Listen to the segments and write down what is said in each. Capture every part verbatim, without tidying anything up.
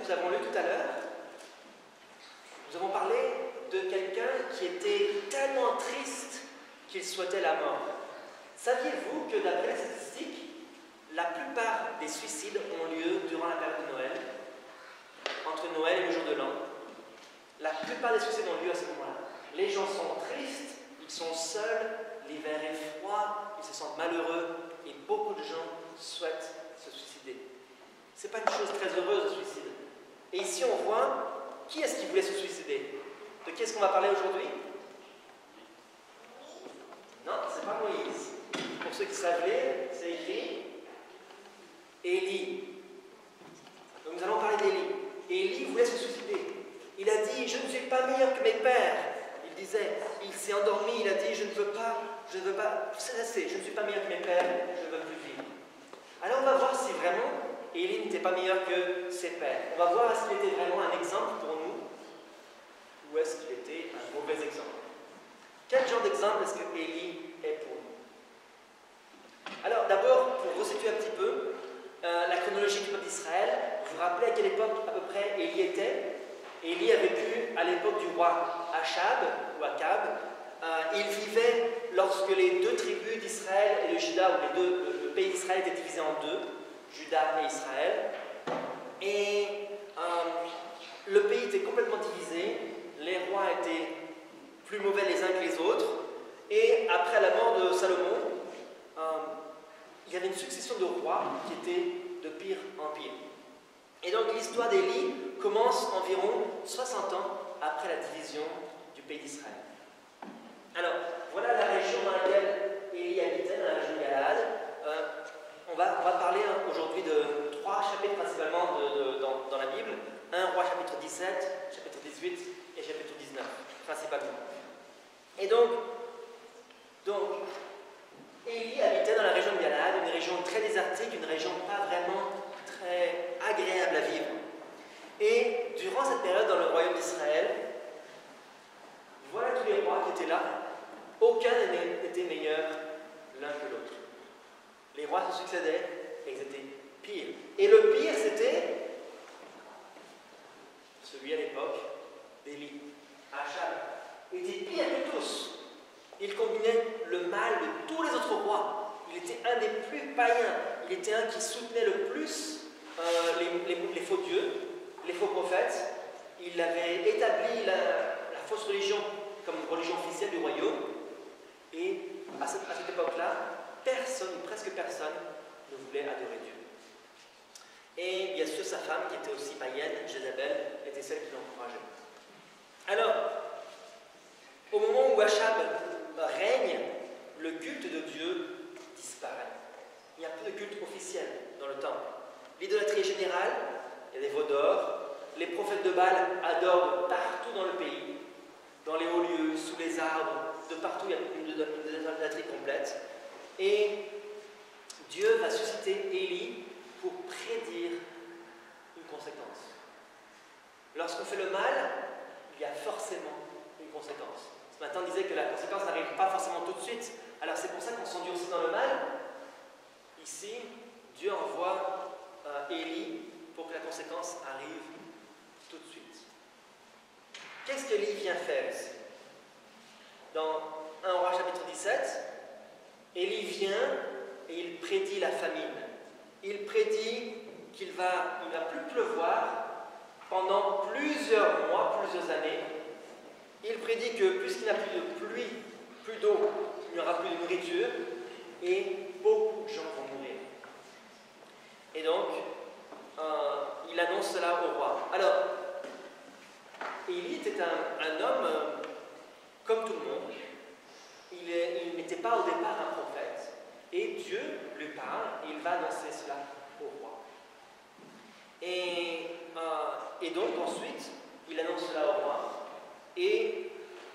nous avons lu tout à l'heure, nous avons parlé de quelqu'un qui était tellement triste qu'il souhaitait la mort. Saviez-vous que d'après les statistiques, la plupart des suicides ont lieu durant la période de Noël, entre Noël et le jour de l'an? La plupart des suicides ont lieu à ce moment-là. Les gens sont tristes, ils sont seuls, l'hiver est froid, ils se sentent malheureux et beaucoup de gens souhaitent se suicider. Ce n'est pas une chose très heureuse, le suicide. Et ici, on voit qui est-ce qui voulait se suicider. De qui est-ce qu'on va parler aujourd'hui? Non, ce n'est pas Moïse. Pour ceux qui savent lire, c'est écrit Élie. Donc nous allons parler d'Élie. Élie voulait se suicider. Il a dit, je ne suis pas meilleur que mes pères. Il disait, il s'est endormi, il a dit, je ne veux pas, je ne veux pas, c'est assez, je ne suis pas meilleur que mes pères, je ne veux plus vivre. Alors on va voir si vraiment Élie n'était pas meilleur que ses pères. On va voir est-ce qu'il était vraiment un exemple pour nous ou est-ce qu'il était un mauvais exemple. Quel genre d'exemple est-ce que Élie est pour nous? Alors d'abord, pour resituer un petit peu euh, la chronologie du peuple d'Israël, vous vous rappelez à quelle époque à peu près Élie était? Élie a vécu à l'époque du roi Achab, ou Akab. Euh, il vivait lorsque les deux tribus d'Israël et de Juda, ou les deux, le, le pays d'Israël était divisé en deux, Juda et Israël. Et euh, le pays était complètement divisé, les rois étaient plus mauvais les uns que les autres. Et après la mort de Salomon, euh, il y avait une succession de rois qui étaient de pire en pire. Et donc l'histoire d'Élie commence environ soixante ans après la division du pays d'Israël. Alors, voilà la région dans laquelle Élie habitait, dans la région de Galaad. Euh, on, va, on va parler aujourd'hui de trois chapitres principalement de, de, dans, dans la Bible. un Roi chapitre dix-sept, chapitre dix-huit et chapitre dix-neuf, principalement. Et donc, donc Élie habitait dans la région de Galaad, une région très désertique, une région pas vraiment très agréable à vivre. Et durant cette période dans le royaume d'Israël, voilà tous les rois qui étaient là. Aucun n'était meilleur l'un que l'autre. Les rois se succédaient et ils étaient pires. Et le pire, c'était celui à l'époque d'Élie, Achab. Il était pire que tous. Il combinait le mal de tous les autres rois. Il était un des plus païens. Il était un qui soutenait le plus euh, les, les, les faux dieux, les faux prophètes. Il avait établi la, la fausse religion comme religion officielle du royaume. Et à cette, à cette époque-là, personne, ou presque personne, ne voulait adorer Dieu. Et bien sûr, sa femme, qui était aussi païenne, Jézabel, était celle qui l'encourageait. Alors, au moment où Achab règne, le culte de Dieu disparaît. Il n'y a plus de culte officiel dans le temple. L'idolâtrie est générale, il y a des veaux d'or. Les prophètes de Baal adorent partout dans le pays, dans les hauts lieux, sous les arbres, de partout il y a une idolâtrie complète. Et Dieu va susciter Élie pour prédire une conséquence. Lorsqu'on fait le mal, il y a forcément une conséquence. Ce matin, on disait que la conséquence n'arrive pas forcément tout de suite. Alors c'est pour ça qu'on s'endurcit dans le mal. Ici, Dieu envoie euh, Élie pour que la conséquence arrive tout de suite. Qu'est-ce qu'Élie vient faire ici? Dans un Roi chapitre dix-sept, Élie vient et il prédit la famine. Il prédit qu'il va, il ne va plus pleuvoir pendant plusieurs mois, plusieurs années. Il prédit que puisqu'il n'y a plus de pluie, plus d'eau, il n'y aura plus de nourriture et beaucoup de gens vont mourir. Et donc, euh, il annonce cela au roi. Alors, Élie était un, un homme euh, comme tout le monde. Il, est, il n'était pas au départ un prophète. Et Dieu lui parle et il va annoncer cela au roi. Et, euh, et donc ensuite, il annonce cela au roi. Et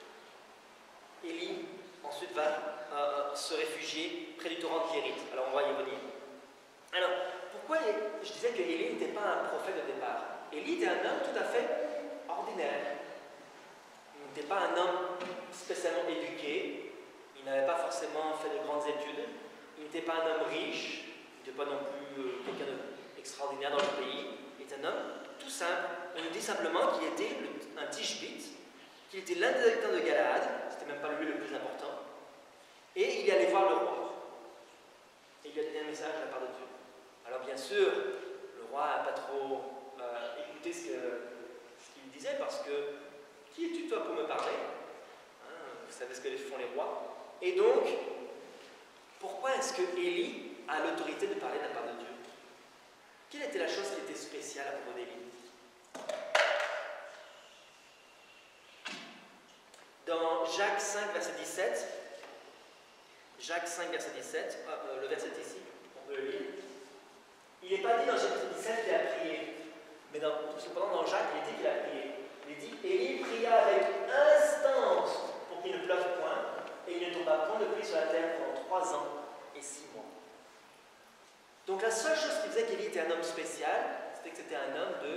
Élie ensuite va euh, se réfugier près du torrent de Kérit. Alors on va y revenir. Alors, pourquoi je disais que Élie n'était pas un prophète de départ? Élie était un homme tout à fait ordinaire. Il n'était pas un homme spécialement éduqué. Il n'avait pas forcément fait de grandes études. Il n'était pas un homme riche. Il n'était pas non plus euh, quelqu'un d'extraordinaire dans le pays. Il était un homme tout simple. On nous dit simplement qu'il était un Tishbite, qu'il était l'un des habitants de Galaad, c'était même pas le lieu le plus important, et il est allé voir le roi. Et il lui a donné un message de la part de Dieu. Alors bien sûr, le roi n'a pas trop euh, écouté ce, que, ce qu'il disait, parce que qui es-tu toi pour me parler, hein, vous savez ce que font les rois. Et donc, pourquoi est-ce que Élie a l'autorité de parler de la part de Dieu? Quelle était la chose qui était spéciale à propos d'Élie? Dans Jacques cinq, verset dix-sept, Jacques cinq, verset dix-sept, euh, le verset ici, on peut le lire. Il n'est pas dit dans Jacques dix-sept qu'il a prié, mais dans, cependant dans Jacques, il est dit qu'il a prié. Il est dit, Élie pria avec instance pour qu'il ne pleuve point, et il ne tomba point de pluie sur la terre pendant trois ans et six mois. Donc la seule chose qui faisait qu'Élie était un homme spécial, c'était que c'était un homme de,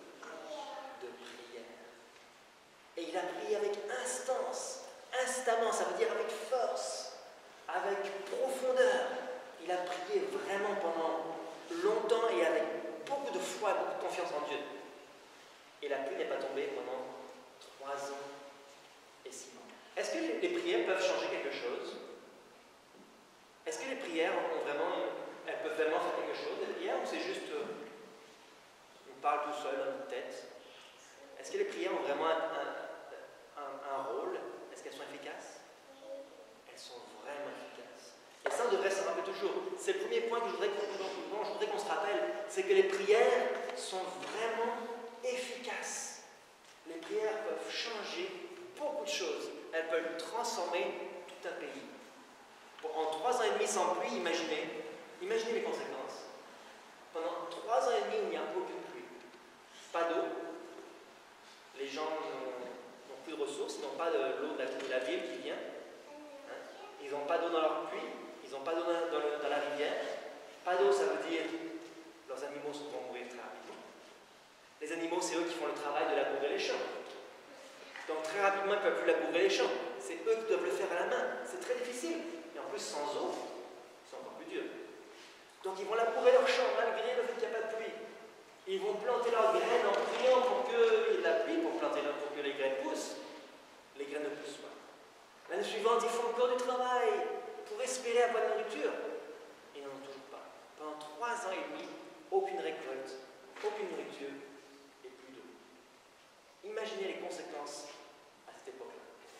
de prière. Et il a prié avec instance, instamment, ça veut dire avec force, avec profondeur. Il a prié vraiment pendant longtemps et avec beaucoup de foi, beaucoup de confiance en Dieu. Et la pluie n'est pas tombée pendant trois ans et six mois. Est-ce que les prières peuvent changer quelque chose? Est-ce que les prières ont vraiment, elles peuvent vraiment faire quelque chose, les prières, ou c'est juste euh, on parle tout seul dans notre tête? Est-ce que les prières ont vraiment un, un, un, un rôle? Est-ce qu'elles sont efficaces? Elles sont vraiment efficaces. Et ça, on devrait se rappeler toujours. C'est le premier point que je voudrais qu'on, je voudrais qu'on se rappelle, c'est que les prières sont vraiment efficaces. Les prières peuvent changer beaucoup de choses. Elles peuvent transformer tout un pays. En trois ans et demi sans pluie, imaginez, imaginez les conséquences. Pendant trois ans et demi où il n'y a aucune pluie, pas d'eau, les gens n'ont plus de ressources, ils n'ont pas de l'eau de la, de la ville qui vient, hein. Ils n'ont pas d'eau dans leur puits, ils n'ont pas d'eau dans, dans, dans la rivière. Pas d'eau, ça veut dire leurs animaux vont mourir très rapidement. Les animaux, c'est eux qui font le travail de labourer les champs. Donc très rapidement, ils ne peuvent plus labourer les champs. C'est eux qui doivent le faire à la main. C'est très difficile. Et en plus, sans eau, c'est encore plus dur. Donc ils vont labourer leurs champs, malgré le fait qu'il n'y a pas de pluie. Ils vont planter leurs graines en priant pour qu'il y ait de la pluie, pour, planter, pour que les graines poussent. Les graines ne poussent pas. L'année suivante, ils font encore du travail pour espérer avoir de la nourriture. Ils n'en ont toujours pas. Pendant trois ans et demi, aucune récolte, aucune nourriture et plus d'eau. Imaginez les conséquences à cette époque-là.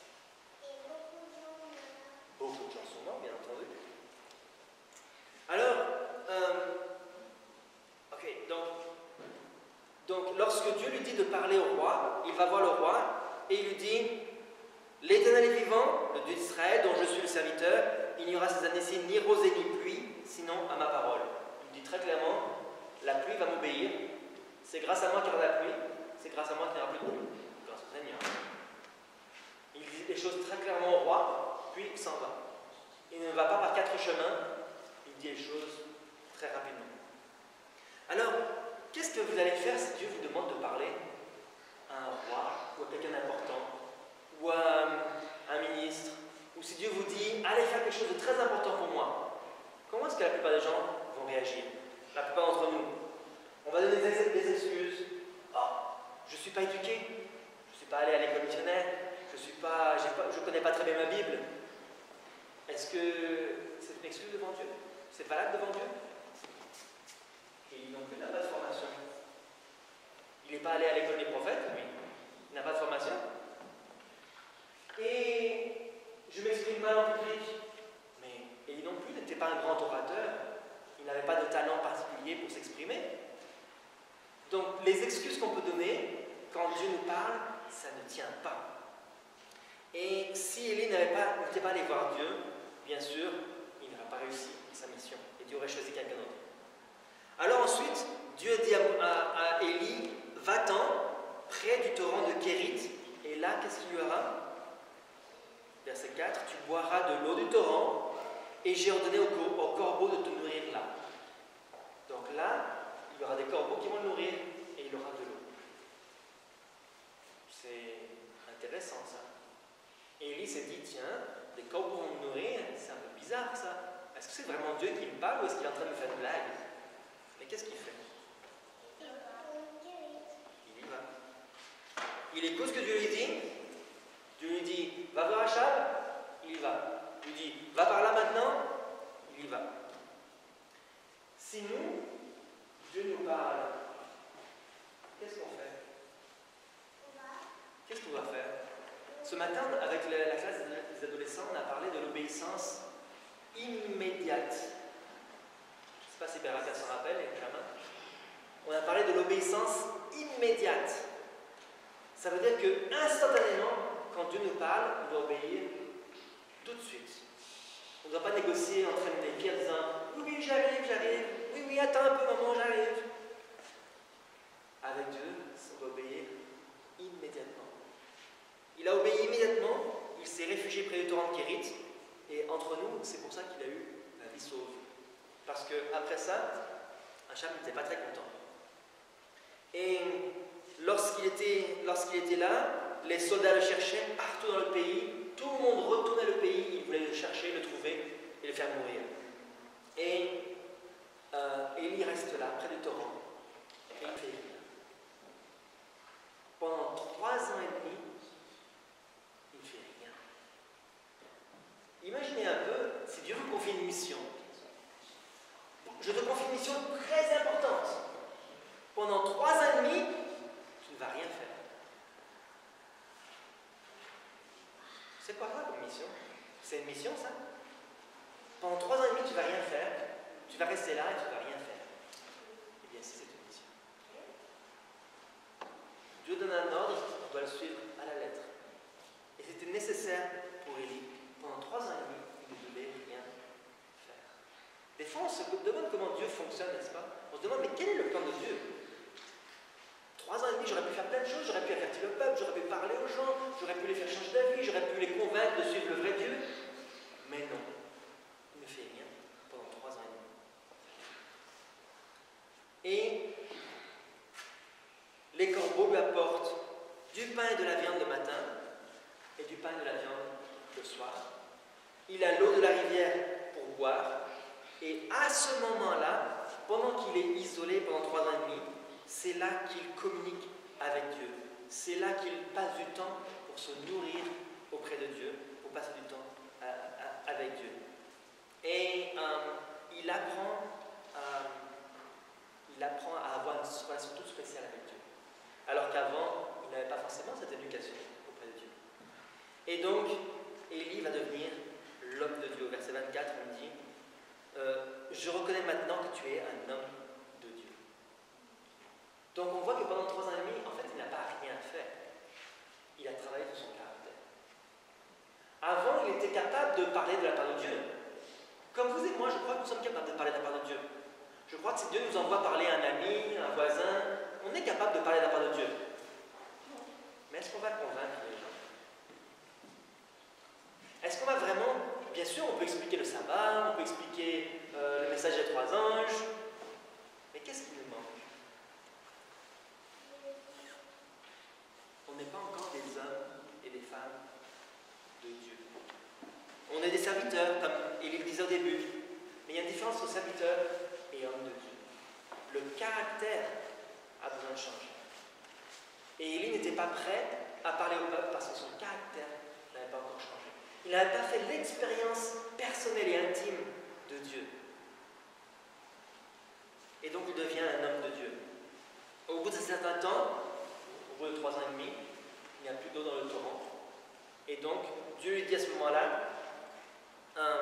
Beaucoup de gens sont morts, bien entendu. Alors, euh, ok, donc, donc, lorsque Dieu lui dit de parler au roi, il va voir le roi et il lui dit: L'Éternel est vivant, le Dieu d'Israël, dont je suis le serviteur, il n'y aura ces années-ci ni rosée ni pluie, sinon à ma parole. Il dit très clairement: la pluie va m'obéir, c'est grâce à moi qu'il y aura la pluie, c'est grâce à moi qu'il n'y aura plus de pluie, grâce au Seigneur. Il dit les choses très clairement au roi, puis il s'en va. Il ne va pas par quatre chemins, il dit les choses très rapidement. Alors, qu'est-ce que vous allez faire si Dieu vous demande de parler à un roi ou à quelqu'un d'important, ou à un ministre, ou si Dieu vous dit allez faire quelque chose de très important pour moi? Comment est-ce que la plupart des gens vont réagir? La plupart d'entre nous, on va donner des, des excuses. Oh, je ne suis pas éduqué, je ne suis pas allé à l'école missionnaire, je ne connais pas très bien ma Bible. Est-ce que c'est une excuse devant Dieu? C'est valable devant Dieu? Et donc il n'a pas de formation. Il n'est pas allé à l'école des prophètes, lui. Il n'a pas de formation. Et je m'exprime mal en public. Mais Élie non plus n'était pas un grand orateur. Il n'avait pas de talent particulier pour s'exprimer. Donc les excuses qu'on peut donner quand Dieu nous parle, ça ne tient pas. Et si Élie n'était pas, pas allé voir Dieu, bien sûr, il n'aurait pas réussi sa mission. Et Dieu aurait choisi quelqu'un d'autre. Alors ensuite, Dieu dit à, à, à Élie: va-t'en près du torrent de Kérit. Et là, qu'est-ce qu'il y aura? Verset quatre, tu boiras de l'eau du torrent, et j'ai ordonné aux au corbeaux de te nourrir là. Donc là, il y aura des corbeaux qui vont le nourrir, et il aura de l'eau. C'est intéressant ça. Et Élie s'est dit: tiens, des corbeaux vont me nourrir, c'est un peu bizarre ça. Est-ce que c'est vraiment Dieu qui me parle ou est-ce qu'il est en train de me faire une blague? Mais qu'est-ce qu'il fait? Il écoute ce que Dieu lui dit. Dieu lui dit, va voir Achab, il y va. Il lui dit, va par là maintenant, il y va. Si nous, Dieu nous parle, qu'est-ce qu'on fait? Qu'est-ce qu'on va faire? Ce matin, avec la, la classe des adolescents, on a parlé de l'obéissance immédiate. Je ne sais pas si Beraka s'en rappelle, et Benjamin. On a parlé de l'obéissance immédiate. Ça veut dire que instantanément, quand Dieu nous parle, on doit obéir tout de suite. On ne doit pas négocier, entraîner les pieds en disant oui, oui, j'arrive, j'arrive. Oui, oui, attends un peu, maman, j'arrive. Avec Dieu, on doit obéir immédiatement. Il a obéi immédiatement, il s'est réfugié près du torrent de Kérit, et entre nous, c'est pour ça qu'il a eu la vie sauve. Parce qu'après ça, Achab n'était pas très content. Et lorsqu'il était, lorsqu'il était là, les soldats le cherchaient partout dans le pays, tout le monde retournait le pays, ils voulaient le chercher, le trouver et le faire mourir. Et euh, Élie reste là, près du torrent, et il fait rien. Pendant trois ans et demi, il ne fait rien. Imaginez un peu, si Dieu vous confie une mission. Je te confie une mission très importante. Pendant trois ans et demi, tu ne vas rien faire. C'est pas grave comme mission. C'est une mission, ça. Pendant trois ans et demi, tu ne vas rien faire. Tu vas rester là et tu ne vas rien faire. Eh bien, si c'est une mission. Dieu donne un ordre, on doit le suivre à la lettre. Et c'était nécessaire pour Élie. Pendant trois ans et demi, il ne devait rien faire. Des fois, on se demande comment Dieu fonctionne, n'est-ce pas? On se demande, mais quel est le plan de Dieu? Trois ans et demi, j'aurais pu faire plein de choses, j'aurais pu avertir le peuple, j'aurais pu parler aux gens, j'aurais pu les faire changer d'avis, j'aurais pu les convaincre de suivre le vrai Dieu. Mais non, il ne fait rien pendant trois ans et demi. Et les corbeaux lui apportent du pain et de la viande le matin et du pain et de la viande le soir. Il a l'eau de la rivière pour boire. Et à ce moment-là, pendant qu'il est isolé pendant trois ans et demi, c'est là qu'il communique avec Dieu. C'est là qu'il passe du temps pour se nourrir auprès de Dieu, pour passer du temps à, à, avec Dieu. Et euh, il, apprend, euh, il apprend à avoir une relation toute spéciale avec Dieu. Alors qu'avant, il n'avait pas forcément cette éducation auprès de Dieu. Et donc, Élie va devenir l'homme de Dieu. Au verset vingt-quatre, on dit euh, « Je reconnais maintenant que tu es un homme de Dieu. » Donc on voit que pendant trois ans et demi, en fait, il n'a pas rien fait. Il a travaillé sur son caractère. Avant, il était capable de parler de la part de Dieu. Comme vous et moi, je crois que nous sommes capables de parler de la part de Dieu. Je crois que si Dieu nous envoie parler à un ami, à un voisin, on est capable de parler de la part de Dieu. Mais est-ce qu'on va convaincre les gens? Est-ce qu'on va vraiment... Bien sûr, on peut expliquer le sabbat, on peut expliquer euh, le message des trois anges, mais qu'est-ce qui nous manque? On n'est pas encore des hommes et des femmes de Dieu. On est des serviteurs, comme il le disait au début, mais il y a une différence entre serviteur et homme de Dieu. Le caractère a besoin de changer. Et Élie n'était pas prêt à parler au peuple parce que son caractère n'avait pas encore changé. Il n'avait pas fait l'expérience personnelle et intime de Dieu. Et donc il devient un homme de Dieu. Au bout d'un certain temps, au bout de trois ans et demi, il n'y a plus d'eau dans le torrent. Et donc Dieu lui dit à ce moment-là, euh,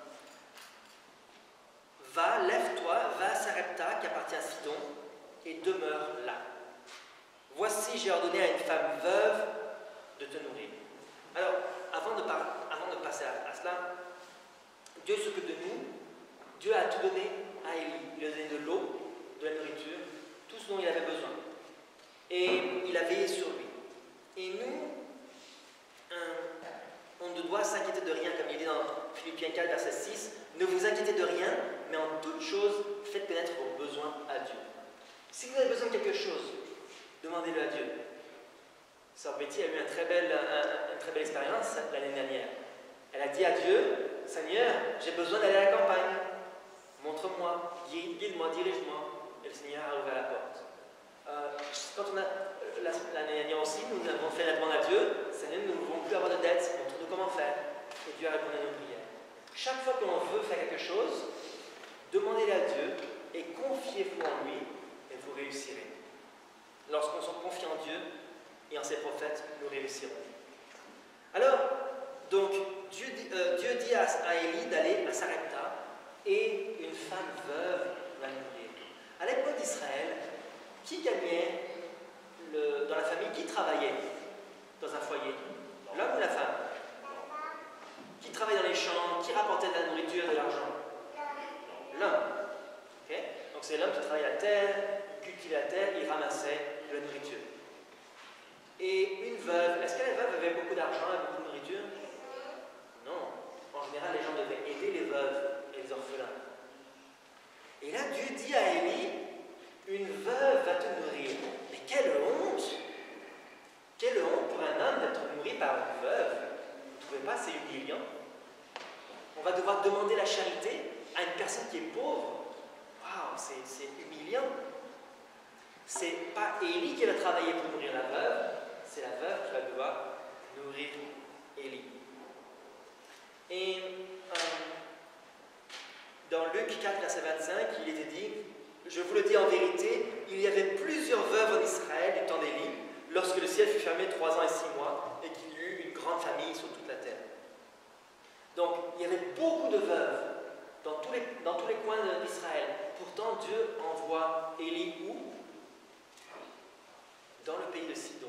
va, lève-toi, va à Sarepta qui appartient à Sidon et demeure là. Voici, j'ai ordonné à une femme veuve de te nourrir. Alors, avant de, par... avant de passer à, à cela, Dieu s'occupe de nous. Dieu a tout donné à Élie. Il lui a donné de l'eau, de la nourriture, tout ce dont il avait besoin. Et il a veillé sur lui. Et nous, euh, on ne doit s'inquiéter de rien, comme il dit dans Philippiens quatre, verset six. Ne vous inquiétez de rien, mais en toute chose, faites connaître vos besoins à Dieu. Si vous avez besoin de quelque chose, demandez-le à Dieu. Sœur Betty a eu une très belle, un, une très belle expérience l'année dernière. Elle a dit à Dieu, Seigneur, j'ai besoin d'aller à la campagne. Montre-moi, guide-moi, dirige-moi. Et le Seigneur a ouvert la porte. Euh, quand on a, l'année dernière aussi, nous avons fait la demande à Dieu, Seigneur, nous ne voulons plus avoir de dettes, montre-nous comment faire. Et Dieu a répondu à nos prières. Chaque fois qu'on veut faire quelque chose, demandez-le à Dieu et confiez-vous en lui et vous réussirez. Lorsqu'on se confie en Dieu et en ses prophètes, nous réussirons. Alors, donc, Dieu dit, euh, Dieu dit à, à Élie d'aller à Sarepta et une femme veuve va mourir. À l'époque d'Israël, qui gagnait le, dans la famille, qui travaillait dans un foyer? L'homme ou la femme? Qui travaillait dans les champs, qui rapportait de la nourriture et de l'argent? L'homme. Okay? Donc c'est l'homme qui travaillait la terre, il cultivait la terre, il ramassait de la nourriture. Et une veuve, est-ce que la veuve avait beaucoup d'argent et beaucoup de nourriture? Non. En général, les gens devaient aider les veuves et les orphelins. Et là, Dieu dit à Élie, une veuve va te nourrir. Mais quelle honte! Quelle honte pour un homme d'être nourri par une veuve. Vous ne trouvez pas, c'est humiliant? On va devoir demander la charité à une personne qui est pauvre. Waouh, c'est humiliant. C'est pas Élie qui va travailler pour nourrir la veuve, c'est la veuve qui va devoir nourrir Élie. Et euh, dans Luc quatre, verset vingt-cinq, il était dit, je vous le dis en vérité, il y avait plusieurs veuves en Israël du temps d'Élie, lorsque le ciel fut fermé trois ans et six mois, et qu'il y eut une grande famille sur toute la terre. Donc, il y avait beaucoup de veuves dans tous les, dans tous les coins d'Israël. Pourtant, Dieu envoie Élie où? Dans le pays de Sidon.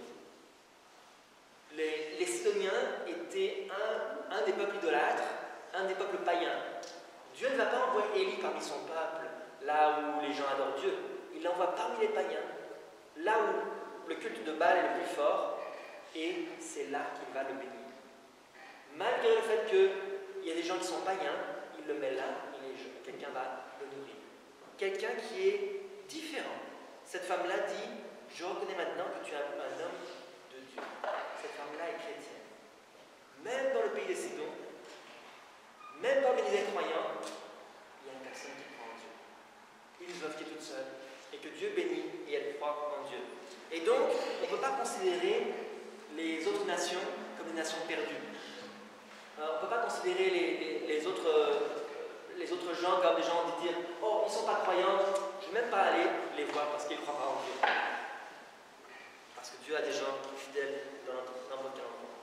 Les, les Sidoniens étaient un, un des peuples idolâtres, un des peuples païens. Dieu ne va pas envoyer Élie parmi son peuple, là où les gens adorent Dieu. Il l'envoie parmi les païens, là où le culte de Baal est le plus fort, et c'est là qu'il va le bénir. Malgré le fait qu'il y a des gens qui sont païens, il le met là, quelqu'un va le nourrir. Quelqu'un qui est différent. Cette femme-là dit, je reconnais maintenant que tu es un, un homme de Dieu. Cette femme-là est chrétienne. Même dans le pays des Sidons, même parmi les incroyants, il y a une personne qui croit en Dieu. Une veuve qui est toute seule, et que Dieu bénit, et elle croit en Dieu. Et donc, on ne peut pas considérer les autres nations comme des nations perdues. Euh, on ne peut pas considérer les, les, les, autres, euh, les autres gens comme des gens qui disent « Oh, ils ne sont pas croyants, je ne vais même pas aller les voir parce qu'ils ne croient pas en Dieu. » Parce que Dieu a des gens fidèles dans notre, dans notre calendrier.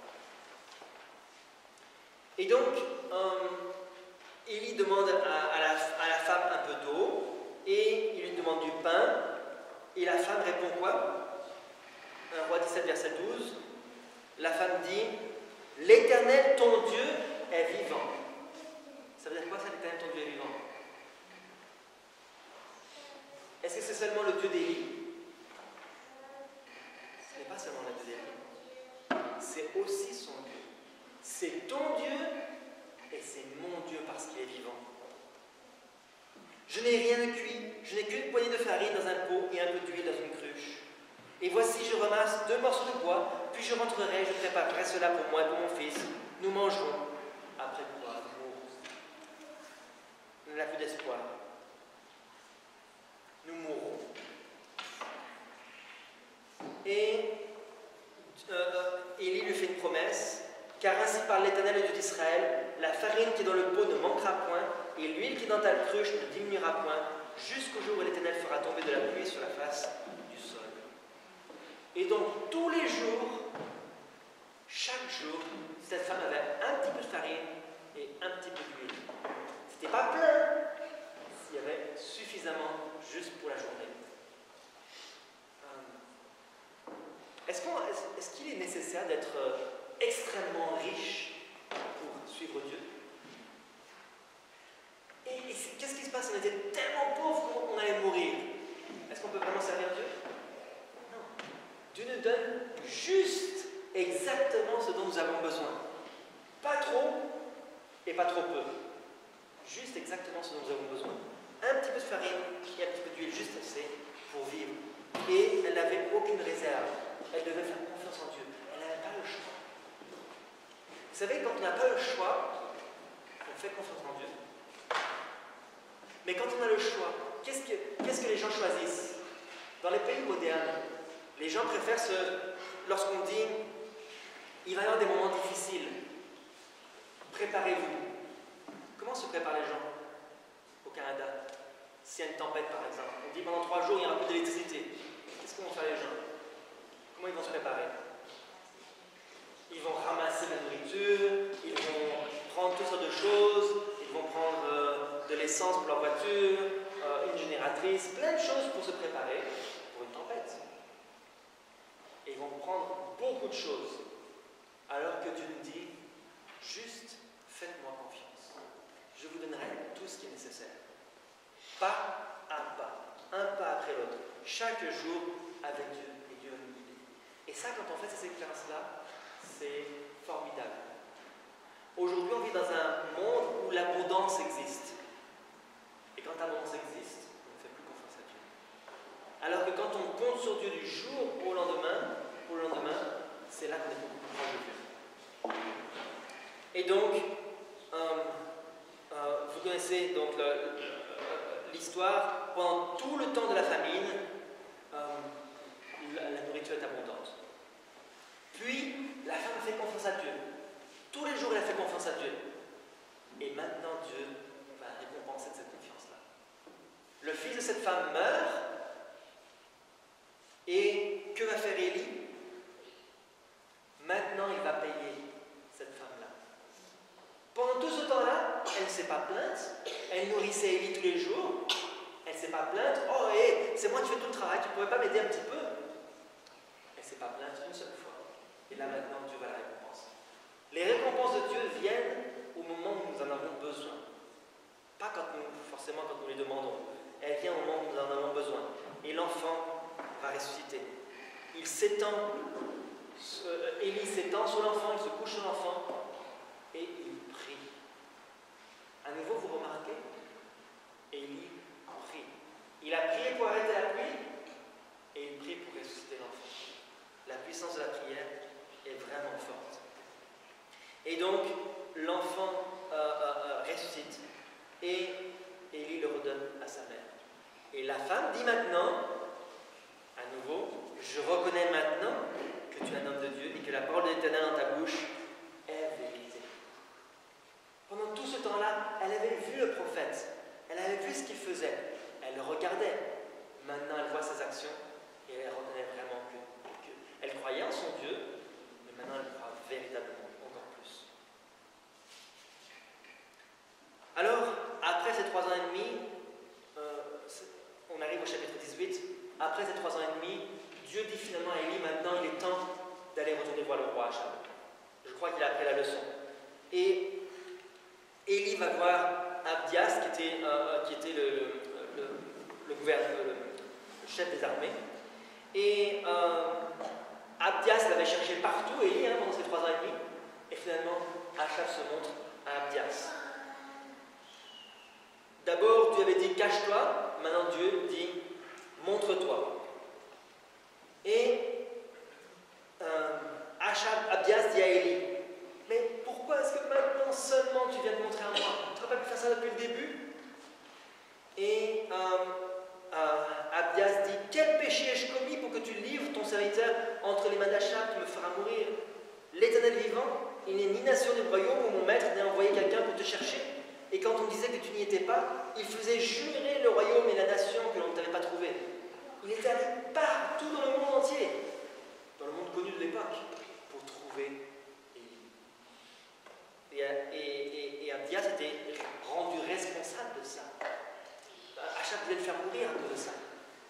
Et donc, euh, Élie demande à, à, la, à la femme un peu d'eau, et il lui demande du pain, et la femme répond quoi? Un roi dix-sept, verset douze. La femme dit, l'Éternel, ton Dieu, est vivant. Ça veut dire quoi ça, l'Éternel, ton Dieu est vivant? Est-ce que c'est seulement le Dieu d'Élie? Ce n'est pas seulement le Dieu d'Élie. C'est aussi son Dieu. C'est ton Dieu et c'est mon Dieu parce qu'il est vivant. Je n'ai rien de cuit, je n'ai qu'une poignée de farine dans un pot et un peu d'huile dans une cruche. Et voici, je ramasse deux morceaux de bois, puis je rentrerai, je préparerai cela pour moi et pour mon fils. Nous mangerons. Après quoi, nous mourrons. Il n'y a plus d'espoir. Nous mourrons. Et euh, Élie lui fait une promesse, car ainsi parle l'Éternel, le Dieu d'Israël, la farine qui est dans le pot ne manquera point, et l'huile qui est dans ta cruche ne diminuera point, jusqu'au jour où l'Éternel fera tomber de la pluie sur la face du sol. Et donc, tous les jours, chaque jour, cette femme avait un petit peu de farine et un petit peu d'huile. C'était pas plein, il y avait suffisamment juste pour la journée. Est-ce qu'on, est-ce, est-ce qu'il est nécessaire d'être extrêmement riche pour suivre Dieu? Et, et qu'est-ce qui se passe? On était tellement pauvres qu'on allait mourir. Est-ce qu'on peut vraiment servir Dieu? Non. Dieu nous donne juste exactement ce dont nous avons besoin. Pas trop et pas trop peu. Juste exactement ce dont nous avons besoin. Un petit peu de farine et un petit peu d'huile, juste assez pour vivre. Et elle n'avait aucune réserve. Elle devait faire confiance en Dieu. Elle n'avait pas le choix. Vous savez, quand on n'a pas le choix, on fait confiance en Dieu. Mais quand on a le choix, qu'est-ce que, qu'est-ce que les gens choisissent? Dans les pays modernes, Les gens préfèrent se... Lorsqu'on dit, il va y avoir des moments difficiles, préparez-vous. Comment se préparent les gens au Canada? S'il y a une tempête, par exemple, on dit pendant trois jours, il n'y aura plus d'électricité. Qu'est-ce que vont faire les gens? Comment ils vont se préparer? Ils vont ramasser la nourriture, ils vont prendre toutes sortes de choses, ils vont prendre euh, de l'essence pour leur voiture, euh, une génératrice, plein de choses pour se préparer pour une tempête. Et ils vont prendre beaucoup de choses, alors que Dieu nous dit, juste faites-moi confiance. Je vous donnerai tout ce qui est nécessaire. Pas à pas, un pas après l'autre, chaque jour avec Dieu, et Dieu va nous guider. Et ça, quand on fait ces expériences-là, c'est formidable. Aujourd'hui, on vit dans un monde où l'abondance existe. Et quand l'abondance existe, on ne fait plus confiance à Dieu. Alors que quand on compte sur Dieu du jour au lendemain, au lendemain, c'est là qu'on est beaucoup plus proche de Dieu. Et donc, euh, euh, vous connaissez donc l'histoire, pendant tout le temps de la famine, euh, la, la nourriture est abondante. Puis, la femme fait confiance à Dieu. Tous les jours, elle a fait confiance à Dieu. Et maintenant, Dieu va récompenser de cette confiance-là. Le fils de cette femme meurt. Et que va faire Élie? Maintenant, il va payer cette femme-là. Pendant tout ce temps-là, elle ne s'est pas plainte. Elle nourrissait Élie tous les jours. Elle ne s'est pas plainte. Oh, hé, c'est moi qui fais tout le travail. Tu ne pourrais pas m'aider un petit peu? Elle ne s'est pas plainte une seule fois. Et là maintenant, Dieu va la récompenser. Les récompenses de Dieu viennent au moment où nous en avons besoin. Pas quand nous, forcément quand nous les demandons. Elle vient au moment où nous en avons besoin. Et l'enfant va ressusciter. Il s'étend, euh, Élie s'étend sur l'enfant, il se couche sur l'enfant et il prie. À nouveau, vous remarquez? Élie prie. Il a prié pour arrêter la pluie et il prie pour ressusciter l'enfant. La puissance de la prière est vraiment forte. Et donc, l'enfant euh, euh, ressuscite et Élie le redonne à sa mère. Et la femme dit maintenant, à nouveau, je reconnais maintenant que tu es un homme de Dieu et que la parole de l'Éternel dans ta bouche est vérité. Pendant tout ce temps-là, elle avait vu le prophète, elle avait vu ce qu'il faisait, elle le regardait. Maintenant, elle voit ses actions et elle reconnaît vraiment que elle croyait en son Dieu, mais maintenant elle croit véritablement encore plus. Alors, après ces trois ans et demi, euh, on arrive au chapitre dix-huit, après ces trois ans et demi, Dieu dit finalement à Élie, maintenant il est temps d'aller retourner voir le roi Achab. Je crois qu'il a appris la leçon. Et Élie va voir Abdias, qui était, euh, qui était le, le, le, gouverneur, le, le chef des armées. Et euh, Abdias l'avait cherché partout, Élie, hein, pendant ces trois ans et demi. Et finalement, Achab se montre à Abdias. D'abord, Dieu avait dit cache-toi. Maintenant, Dieu dit montre-toi. Et euh, Achab, Abdias dit à Élie, mais pourquoi est-ce que maintenant seulement tu viens te montrer à moi? Tu n'aurais pas pu faire ça depuis le début? Et euh, euh, Abdias dit, quel péché ai-je commis pour que tu livres ton serviteur entre les mains d'Achab qui me fera mourir? L'Éternel vivant, il n'est ni nation du royaume où mon maître n'a envoyé quelqu'un pour te chercher. Et quand on disait que tu n'y étais pas, il faisait jurer le royaume et la nation que l'on ne t'avait pas trouvé. Il était allé partout dans le monde entier, dans le monde connu de l'époque, pour trouver Élie. Et, et, et, et Abdias était rendu responsable de ça. Achab devait le faire mourir à cause de ça.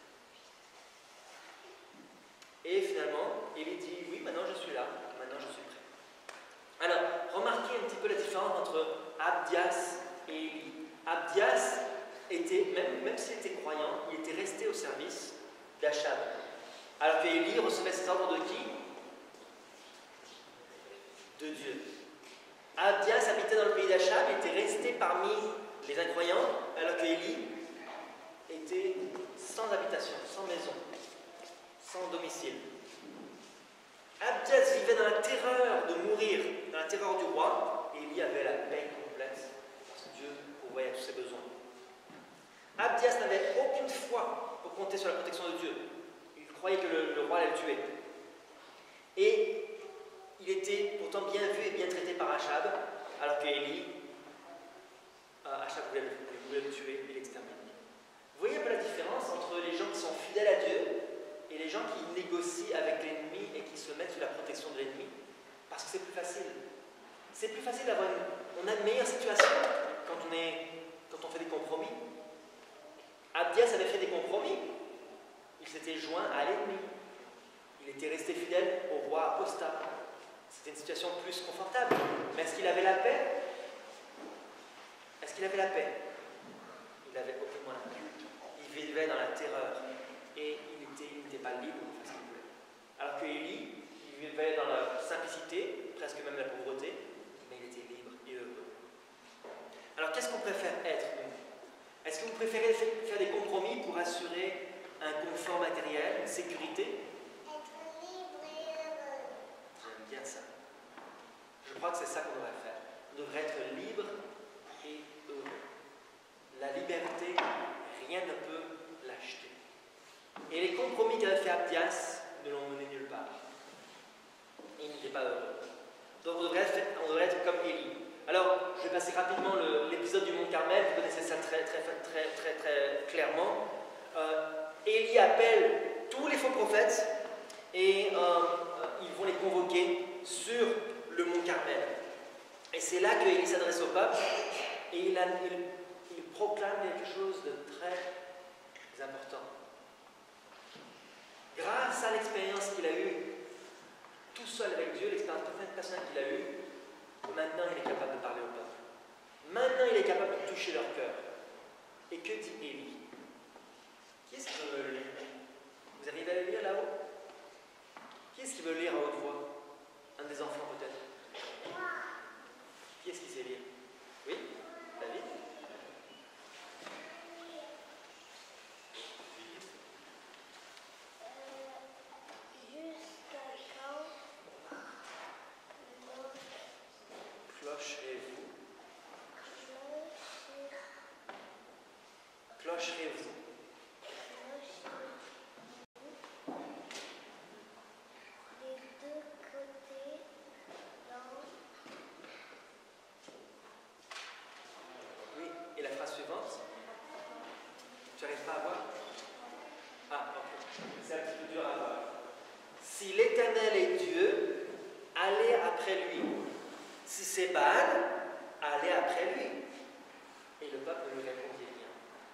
Et finalement, Élie dit, oui, maintenant je suis là, maintenant je suis prêt. Alors, remarquez un petit peu la différence entre Abdias et Élie. Abdias était, même, même s'il était croyant, il était resté au service d'Achab. Alors que Élie recevait ses ordres de qui? De Dieu. Abdias habitait dans le pays d'Achab, était resté parmi les incroyants, alors que Élie était sans habitation, sans maison, sans domicile. Abdias vivait dans la terreur de mourir, dans la terreur du roi, et Élie avait la paix complète, parce que Dieu pourvoyait à tous ses besoins. Abdias n'avait aucune foi pour compter sur la protection de Dieu. Il croyait que le, le roi allait le tuer. Et il était pourtant bien vu et bien traité par Achab, alors que Élie, euh, Achab voulait, voulait le tuer et l'exterminer. Vous voyez un peu la différence entre les gens qui sont fidèles à Dieu et les gens qui négocient avec l'ennemi et qui se mettent sous la protection de l'ennemi, parce que c'est plus facile. C'est plus facile d'avoir une, on a une meilleure situation quand on, est, quand on fait des compromis. Abdias avait fait des compromis. Il s'était joint à l'ennemi. Il était resté fidèle au roi apostat. C'était une situation plus confortable. Mais est-ce qu'il avait la paix? Est-ce qu'il avait la paix? Il n'avait aucunement la paix. Il vivait dans la terreur. Et il n'était pas libre de faire ce qu'il voulait. Alors que Élie, il vivait dans la simplicité, presque même la pauvreté, mais il était libre et heureux. Alors qu'est-ce qu'on préfère être, nous? Est-ce que vous préférez faire des compromis pour assurer un confort matériel, une sécurité? Être libre et heureux. J'aime bien ça. Je crois que c'est ça qu'on devrait faire. On devrait être libre et heureux. La liberté, rien ne peut l'acheter. Et les compromis qu'avait fait Abdias ne l'ont mené nulle part. Il n'était pas heureux. Donc on devrait être, on devrait être comme Élie. Alors, je vais passer rapidement l'épisode du Mont Carmel, vous connaissez ça très, très, très, très, très clairement. Euh, Élie appelle tous les faux prophètes et euh, ils vont les convoquer sur le Mont Carmel. Et c'est là qu'Élie s'adresse au peuple et il, a, il, il proclame quelque chose de très important. Grâce à l'expérience qu'il a eue tout seul avec Dieu, l'expérience personnelle qu'il a eue, maintenant il est capable de parler au peuple. Maintenant il est capable de toucher leur cœur. Et que dit Élie? Qui est-ce qui veut le lire? Vous arrivez à le lire là-haut? Qui est-ce qui veut lire à haute voix? Un des enfants peut-être? Qui est-ce qui sait lire? Oui? David? Clocherez-vous. Clocherez-vous. Des deux côtés dans. Oui, et la phrase suivante? Tu n'arrives pas à voir? Ah, ok. C'est un petit peu dur à voir. Si l'Éternel est Dieu, allez après lui. Si c'est Baal, allez après lui. Et le peuple ne lui répondit rien.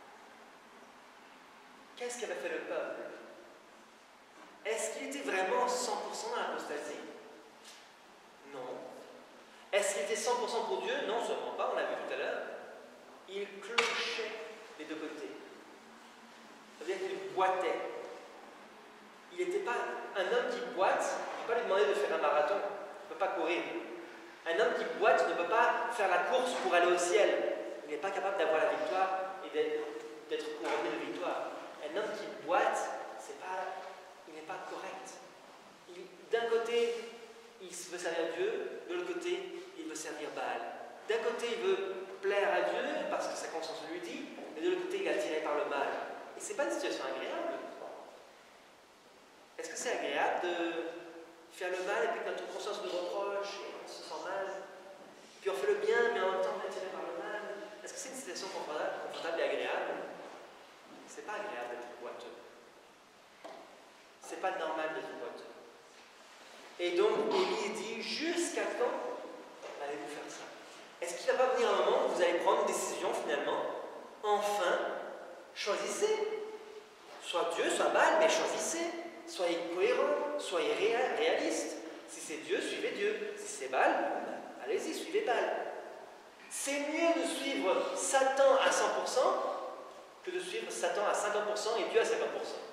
Qu'est-ce qu'avait fait le peuple? Est-ce qu'il était vraiment cent pour cent dans l'apostasie? Non. Est-ce qu'il était cent pour cent pour Dieu? Non, sûrement pas, on l'a vu tout à l'heure. Il clochait des deux côtés. C'est-à-dire qu'il boitait. Il n'était pas un homme qui boite, il ne peut pas lui demander de faire un marathon, il ne peut pas courir. Un homme qui boite ne peut pas faire la course pour aller au ciel. Il n'est pas capable d'avoir la victoire et d'être couronné de victoire. Un homme qui boite, c'est pas, il n'est pas correct. D'un côté, il veut servir Dieu, de l'autre côté, il veut servir Baal. D'un côté, il veut plaire à Dieu parce que sa conscience lui dit, mais de l'autre côté, il est attiré par le mal. Et ce n'est pas une situation agréable. Est-ce que c'est agréable de faire le mal et puis quand notre conscience nous reproche et on se sent mal, puis on fait le bien mais en même temps on est attiré par le mal? Est-ce que c'est une situation confortable, confortable et agréable? C'est pas agréable d'être boiteux. C'est pas normal d'être boiteux. Et donc Élie dit, jusqu'à quand allez-vous faire ça? Est-ce qu'il ne va pas venir un moment où vous allez prendre une décision finalement? Enfin, choisissez. Soit Dieu, soit Baal, mais choisissez. Soyez cohérents, soyez réalistes. Si c'est Dieu, suivez Dieu. Si c'est Baal, allez-y, suivez Baal. C'est mieux de suivre Satan à cent pour cent que de suivre Satan à cinquante pour cent et Dieu à cinquante pour cent.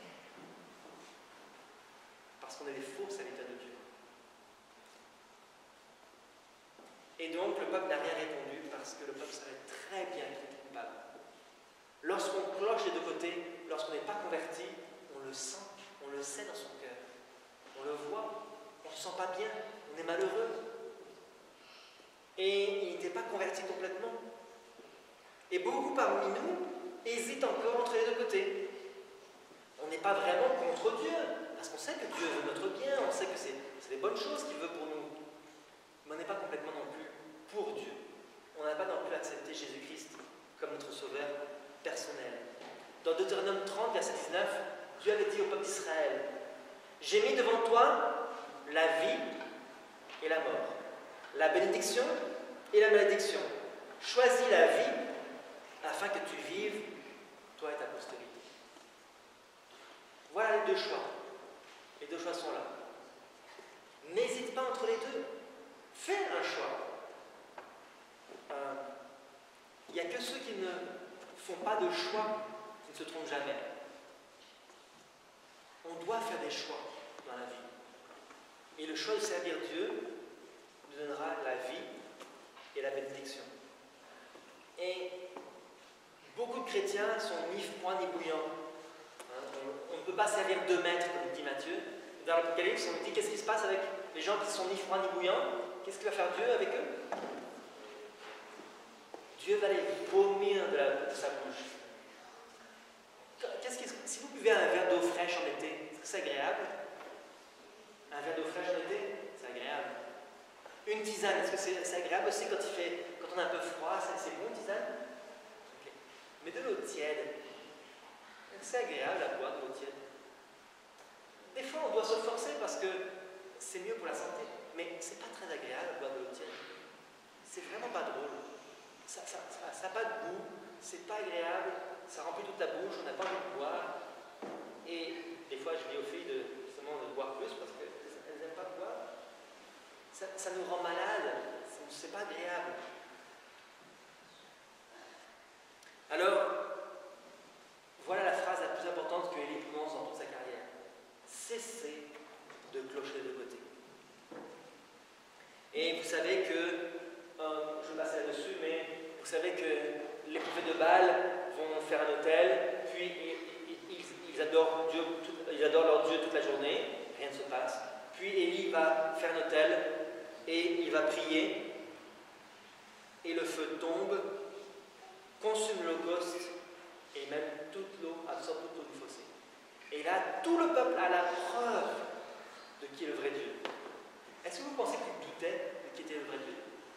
Parce qu'on est des faux serviteurs de Dieu. Et donc, le peuple n'a rien répondu parce que le peuple savait très bien qu'il était coupable. Lorsqu'on cloche des deux côtés, lorsqu'on n'est pas converti, on le sent. On le sait dans son cœur. On le voit. On ne se sent pas bien. On est malheureux. Et il n'était pas converti complètement. Et beaucoup parmi nous hésitent encore entre les deux côtés. On n'est pas vraiment contre Dieu. sait que Dieu veut notre bien, on sait que c'est des bonnes choses qu'il veut pour nous. Mais on n'est pas complètement non plus pour Dieu. On n'a pas non plus accepté Jésus-Christ comme notre sauveur personnel. Dans Deutéronome trente, verset dix-neuf, Dieu avait dit au peuple d'Israël, « J'ai mis devant toi la vie et la mort, la bénédiction et la malédiction. Choisis la vie afin que tu vives, toi et ta postérité. » Voilà les deux choix. Les deux choix sont là. N'hésite pas entre les deux. Fais un choix. Euh, Il n'y a que ceux qui ne font pas de choix qui ne se trompent jamais. On doit faire des choix dans la vie. Et le choix de servir Dieu nous donnera la vie et la bénédiction. Et beaucoup de chrétiens sont ni froids ni bouillants. Hein, on, on ne peut pas servir deux maîtres, comme dit Matthieu. Dans l'Apocalypse, on nous dit qu'est-ce qui se passe avec les gens qui sont ni froids ni bouillants? Qu'est-ce qu'il va faire Dieu avec eux? Dieu va les vomir de, la, de sa bouche. Qu'est-ce qui, si vous buvez un verre d'eau fraîche en été, est-ce que c'est agréable? Un verre d'eau fraîche en été, c'est agréable. Une tisane, est-ce que c'est, c'est agréable aussi quand, il fait, quand on a un peu froid? C'est, c'est bon, une tisane? Okay. Mais de l'eau tiède, c'est agréable à boire de l'eau tiède. Des fois, on doit se forcer parce que c'est mieux pour la santé. Mais c'est pas très agréable à boire de l'eau tiède. C'est vraiment pas drôle. Ça n'a pas de goût, c'est pas agréable, ça remplit toute la bouche, on n'a pas envie de boire. Et des fois, je dis aux filles de, justement de boire plus parce qu'elles n'aiment pas boire. Ça, ça nous rend malades, c'est pas agréable. Alors, voilà la phrase la plus importante que Élie prononce dans toute sa carrière. Cessez de clocher de côté. Et vous savez que, euh, je passe là-dessus, mais vous savez que les prophètes de Baal vont faire un autel, puis ils, ils, ils, adorent Dieu, tout, ils adorent leur Dieu toute la journée, rien ne se passe. Puis Élie va faire un autel et il va prier, et le feu tombe, consume l'holocauste, et même toute l'eau, absorbe toute l'eau du fossé. Et là, tout le peuple a la preuve de qui est le vrai Dieu. Est-ce que vous pensez qu'ils doutaient de qui était le vrai Dieu?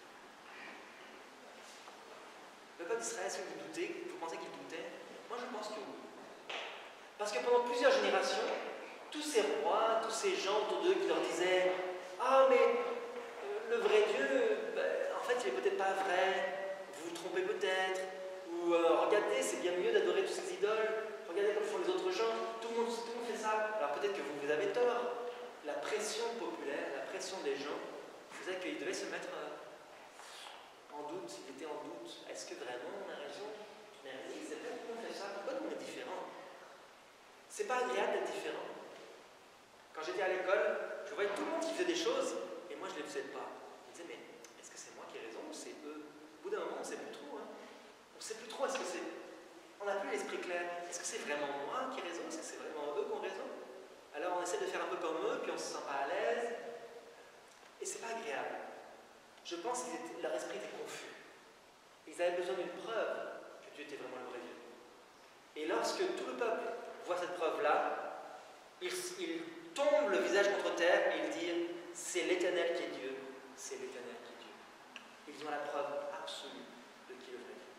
Le peuple d'Israël, est-ce que vous doutez, vous pensez qu'il doutait? Moi, je pense que oui. Parce que pendant plusieurs générations, tous ces rois, tous ces gens autour d'eux qui leur disaient « Ah, mais euh, le vrai Dieu, ben, en fait, il n'est peut-être pas vrai, vous vous trompez peut-être, ou euh, regardez, c'est bien mieux d'adorer toutes ces idoles, regardez comme font les autres gens, tout le monde, tout le monde fait ça. » Alors peut-être que vous, vous avez tort. La pression populaire, la pression des gens, faisait qu'ils devaient se mettre euh, en doute, ils étaient en doute. Est-ce que vraiment on a raison? Mais c'est vrai, pourquoi on fait ça? Pourquoi on est différent? C'est pas agréable d'être différent. Quand j'étais à l'école, je voyais tout le monde qui faisait des choses, et moi je ne les faisais pas. Je me disais, mais est-ce que c'est moi qui ai raison ou c'est eux? Au bout d'un moment, on ne sait plus trop. Hein. On ne sait plus trop, est-ce que c'est... On n'a plus l'esprit clair. Est-ce que c'est vraiment moi qui ai raison? Est-ce que c'est vraiment eux qui ont raison? Alors on essaie de faire un peu comme eux, puis on ne se sent pas à l'aise. Et c'est pas agréable. Je pense que leur esprit était confus. Ils avaient besoin d'une preuve que Dieu était vraiment le vrai Dieu. Et lorsque tout le peuple voit cette preuve-là, ils, ils tombent le visage contre terre et ils disent « C'est l'Éternel qui est Dieu, c'est l'Éternel qui est Dieu ». Ils ont la preuve absolue de qui est le vrai Dieu.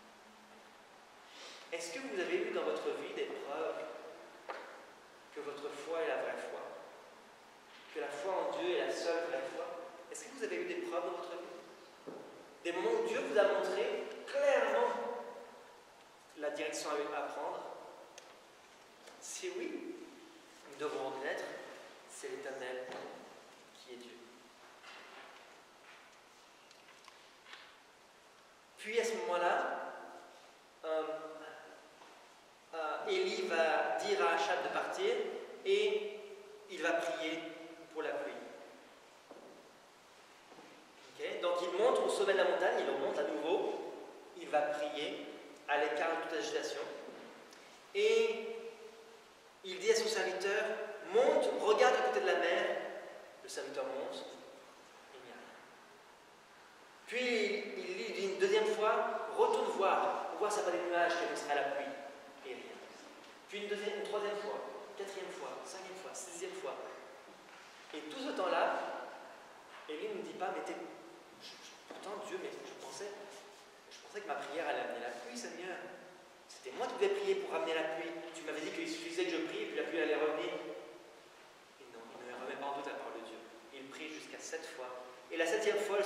Est-ce que vous avez eu dans votre vie des preuves que votre foi est la vraie foi? Que la foi en Dieu est la seule vraie foi? Est-ce que vous avez eu des preuves dans votre vie? Des moments où Dieu vous a montré clairement la direction à prendre? Si oui, nous devons reconnaître, c'est l'Éternel qui est Dieu. Puis à ce moment-là, euh, euh, Élie va dire à Achab de partir et il va prier pour la pluie. Okay? Donc il monte au sommet de la montagne, il remonte à nouveau, il va prier à l'écart de toute agitation et il dit à son serviteur, monte, regarde du côté de la mer. Le serviteur monte, il n'y a rien. Puis il, il dit une deuxième fois, retourne voir, pour voir s'il n'y a pas des nuages qui annoncerait la pluie, et rien. Puis une, deuxième, une troisième fois, quatrième fois, cinquième fois, sixième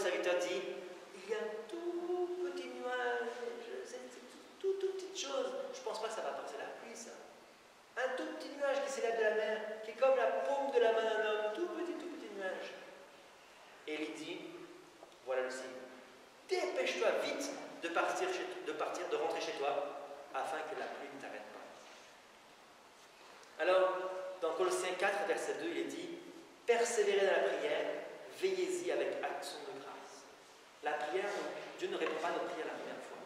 serviteur dit, il y a un tout petit nuage, c'est une toute, toute petite chose. Je ne pense pas que ça va apporter la pluie, ça. Un tout petit nuage qui s'élève de la mer, qui est comme la paume de la main d'un homme, tout petit, tout petit nuage. Et il dit, voilà le signe. Dépêche-toi vite de partir, chez, de partir, de rentrer chez toi, afin que la pluie ne t'arrête pas. Alors, dans Colossiens quatre, verset deux, il est dit, persévérez dans la prière, veillez-y avec action de grâce. La prière, Dieu ne répond pas à nos prières la première fois.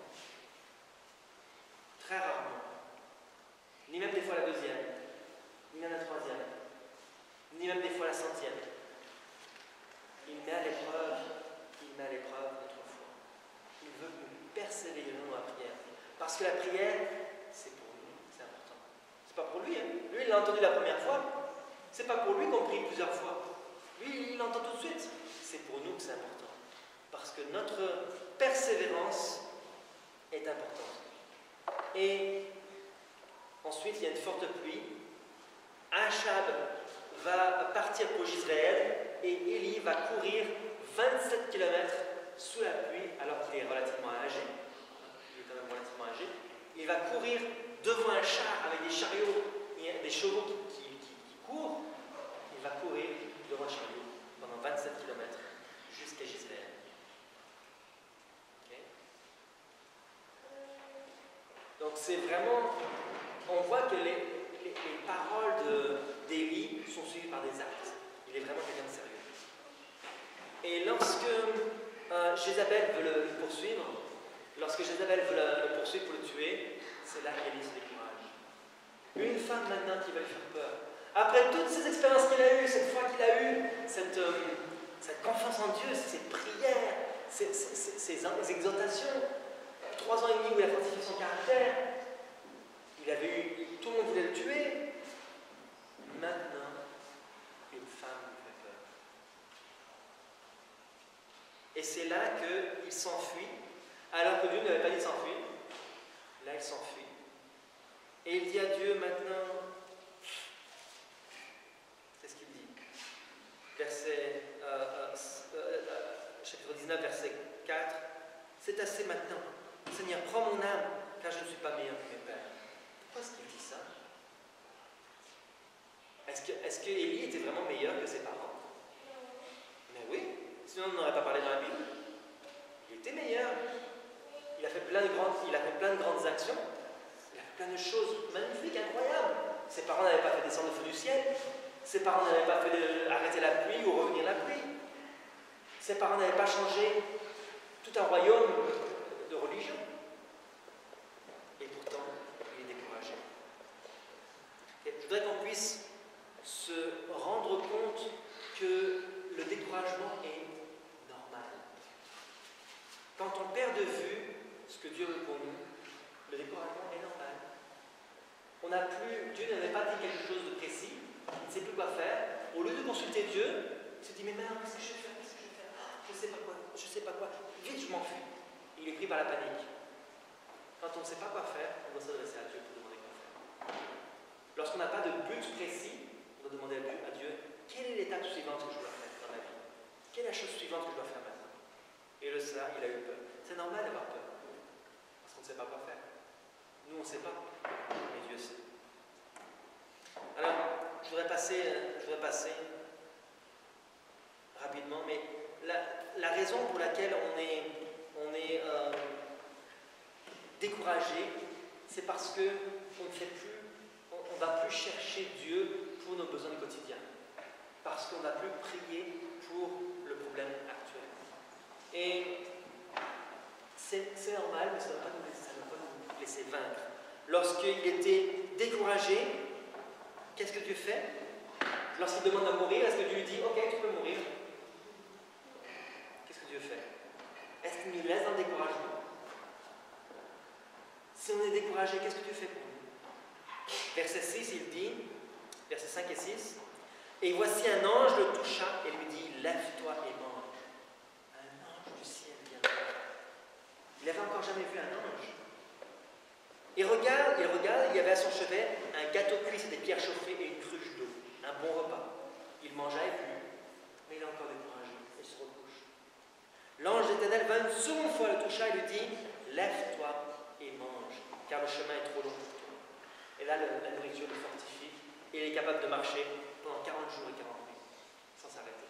Très rarement. Ni même des fois la deuxième, ni même la troisième, ni même des fois la centième. Il met à l'épreuve, il met à l'épreuve notre foi. Il veut que nous persévérions dans la prière. Parce que la prière, c'est pour nous, c'est important. C'est pas pour lui, hein. Lui, il l'a entendu la première fois. C'est pas pour lui qu'on prie plusieurs fois. Lui, il l'entend tout de suite. C'est pour nous que c'est important. Parce que notre persévérance est importante. Et ensuite, il y a une forte pluie. Achab va partir pour Jezréel et Élie va courir vingt-sept kilomètres sous la pluie alors qu'il est relativement âgé. Il est quand même relativement âgé. Il va courir devant un char avec des chariots, des chevaux qui, qui, qui, qui courent. Il va courir devant un chariot pendant vingt-sept kilomètres jusqu'à Jezréel. Okay. Donc c'est vraiment, on voit que les, les, les paroles d'Élie sont suivies par des actes. Il est vraiment quelqu'un de sérieux. Et lorsque euh, Jézabel veut le, le poursuivre, lorsque Jézabel veut le, le poursuivre pour le tuer, c'est là qu'Élie se décourage. Une femme maintenant qui va lui faire peur. Après toutes ces expériences qu'il a eues, cette foi qu'il a eue, cette, euh, cette confiance en Dieu, ces prières, ces, ces, ces, ces exhortations, trois ans et demi où il a fortifié son caractère, il avait eu, tout le monde voulait le tuer. Maintenant, une femme lui fait peur. Et c'est là qu'il s'enfuit, alors que Dieu n'avait pas dit de s'enfuir. Là, il s'enfuit. Et il dit à Dieu maintenant, c'est ce qu'il dit. Verset, euh, euh, euh, chapitre dix-neuf, verset quatre. C'est assez maintenant. Seigneur, prends mon âme, car je ne suis pas meilleur que mes pères. Pourquoi est-ce qu'il dit ça? Est-ce que, est-ce que Élie était vraiment meilleur que ses parents? Mais oui, sinon on n'aurait pas parlé dans la Bible. Il était meilleur. Il a fait plein de grandes, il a fait plein de grandes actions. Il a fait plein de choses magnifiques, incroyables. Ses parents n'avaient pas fait descendre le feu du ciel. Ses parents n'avaient pas fait de, arrêter la pluie ou revenir la pluie. Ses parents n'avaient pas changé tout un royaume de religion. Et pourtant, il est découragé. Et je voudrais qu'on puisse se rendre compte que le découragement est normal. Quand on perd de vue ce que Dieu veut pour nous, le découragement est normal. On n'a plus, Dieu n'avait pas dit quelque chose de précis, il ne sait plus quoi faire. Au lieu de consulter Dieu, il se dit, mais merde, qu'est-ce que je vais faire, qu'est-ce que je vais faire, je ne sais pas quoi, je ne sais pas quoi, vite je m'enfuis. Il est pris par la panique. Quand on ne sait pas quoi faire, on doit s'adresser à Dieu pour demander quoi faire. Lorsqu'on n'a pas de but précis, on doit demander à Dieu, quelle est l'étape suivante que je dois faire dans ma vie? Quelle est la chose suivante que je dois faire maintenant? Et le cela, il a eu peur. C'est normal d'avoir peur, parce qu'on ne sait pas quoi faire. Nous, on ne sait pas, mais Dieu sait. Alors, je voudrais passer, je voudrais passer rapidement, mais la, la raison pour laquelle on est, on est euh, découragé, c'est parce qu'on ne fait plus, on ne va plus chercher Dieu pour nos besoins du quotidien, parce qu'on n'a plus prié pour le problème actuel. Et c'est normal, mais ça ne va pas nous laisser, ça ne va pas nous laisser vaincre. Lorsqu'il était découragé, qu'est-ce que Dieu fait? Lorsqu'il demande à mourir, est-ce que Dieu lui dit, ok, tu peux mourir? Qu'est-ce que Dieu fait? Est-ce qu'il nous laisse dans le découragement? Si on est découragé, qu'est-ce que Dieu fait pour nous? Verset six, il dit, versets cinq et six, et voici un ange le toucha et lui dit, lève-toi et mange. Un ange du ciel vient. Il n'avait encore jamais vu un ange. Il regarde, il regarde, il y avait à son chevet un gâteau cuit, c'était des pierres chauffées et une cruche d'eau. Un bon repas. Il mangea et but, mais il est encore découragé. Il se recouche. l'Éternel vint une seconde fois, le toucha et lui dit, lève-toi et mange, car le chemin est trop long pour toi. Et là, la nourriture le fortifie et il est capable de marcher pendant quarante jours et quarante nuits, sans s'arrêter.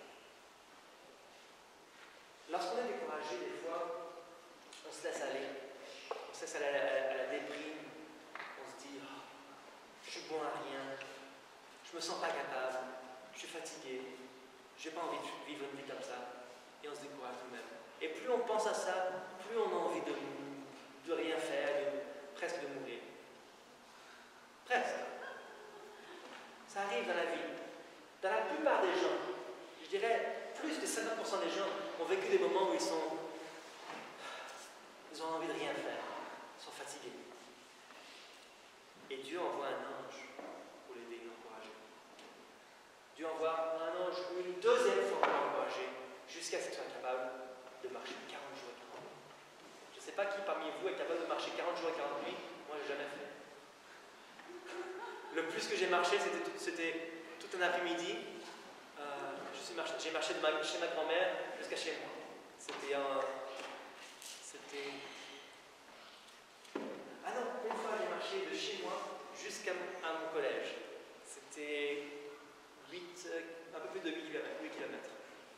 Lorsqu'on est découragé, des fois, on se laisse aller. On se laisse aller à la, à la déprime. On se dit, oh, je suis bon à rien, je ne me sens pas capable, je suis fatigué, je n'ai pas envie de vivre une vie comme ça. Et on se décourage nous-mêmes. Et plus on pense à ça, plus on a envie de, de rien faire, de, presque de mourir. Presque. Ça arrive dans la vie. Dans la plupart des gens, je dirais plus de cinquante pour cent des gens ont vécu des moments où ils sont. Ils ont envie de rien faire. Ils sont fatigués. Et Dieu envoie un ange pour l'aider et l'encourager. Dieu envoie un ange une deuxième fois pour l'encourager, jusqu'à ce qu'il soit capable de marcher quarante jours et quarante nuits. Je ne sais pas qui parmi vous est capable de marcher quarante jours et quarante nuits. Moi, je n'ai jamais fait. Le plus que j'ai marché, c'était tout, tout un après-midi. Euh, j'ai marché, marché de ma, chez ma grand-mère jusqu'à chez moi. C'était un... C'était... Ah non, une fois j'ai marché de chez moi jusqu'à mon collège. C'était huit, un peu plus de huit kilomètres.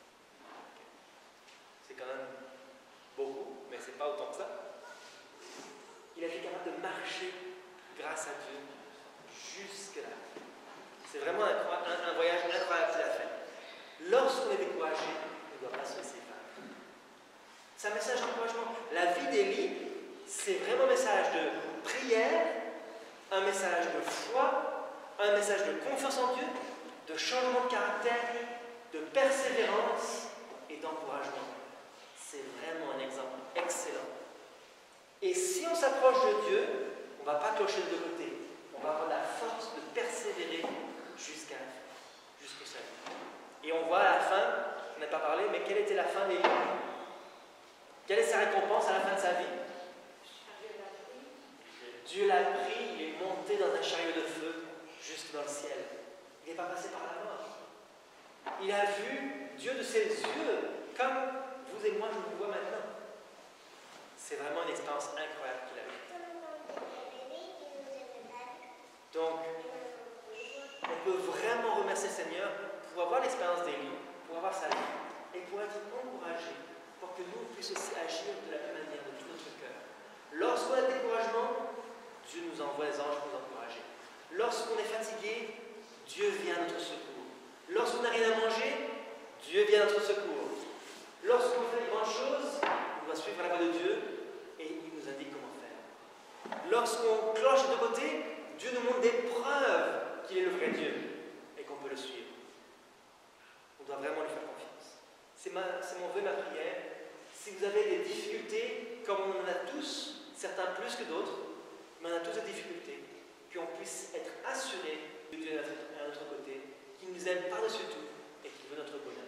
C'est quand même beaucoup, mais c'est pas autant que ça. Il a été capable de marcher grâce à Dieu jusque-là. C'est vraiment un, un, un voyage incroyable qu'il a fait. Lorsqu'on est découragé, on ne doit pas se laisser faire. C'est un message d'encouragement. La vie d'Élie, c'est vraiment un message de prière, un message de foi, un message de confiance en Dieu, de changement de caractère, de persévérance et d'encouragement. C'est vraiment un exemple excellent. Et si on s'approche de Dieu, on ne va pas clocher de deux côtés. On va avoir la force de persévérer jusqu'à la fin, jusqu'au salut. Et on voit à la fin, on n'a pas parlé, mais quelle était la fin d'Élie? Quelle est sa récompense à la fin de sa vie? Dieu l'a pris, il est monté dans un chariot de feu jusque dans le ciel. Il n'est pas passé par la mort. Il a vu Dieu de ses yeux, comme vous et moi, je vous vois maintenant. C'est vraiment une expérience incroyable qu'il a eue. Donc, on peut vraiment remercier le Seigneur pour avoir l'expérience d'Élie, pour avoir sa vie, et pour être encouragé, pour que nous puissions aussi agir de la même manière de tout notre cœur. Lorsqu'on a des découragements, Dieu nous envoie les anges pour nous encourager. Lorsqu'on est fatigué, Dieu vient à notre secours. Lorsqu'on n'a rien à manger, Dieu vient à notre secours. Lorsqu'on fait de grandes choses, on doit suivre la voie de Dieu et il nous indique comment faire. Lorsqu'on cloche de côté, Dieu nous montre des preuves qu'il est le vrai Dieu et qu'on peut le suivre. On doit vraiment lui faire confiance. C'est mon vœu, ma prière. Si vous avez des difficultés, comme on en a tous, certains plus que d'autres, mais on a tous des difficultés, qu'on puisse être assuré que Dieu est à notre côté, qu'il nous aime par-dessus tout et qu'il veut notre bonheur.